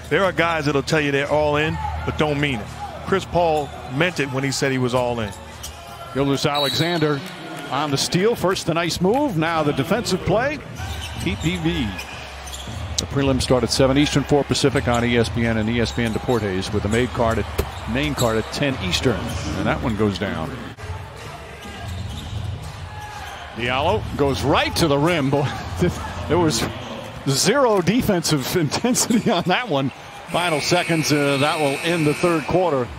There are guys that'll tell you they're all in, but don't mean it. Chris Paul meant it when he said he was all in. Gilgeous-Alexander on the steal. First the nice move, now the defensive play. PPV. The prelim start at 7 Eastern, 4 Pacific on ESPN and ESPN Deportes with the main card at 10 Eastern. And that one goes down. Diallo goes right to the rim. Boy, there was zero defensive intensity on that one. Final seconds, that will end the third quarter.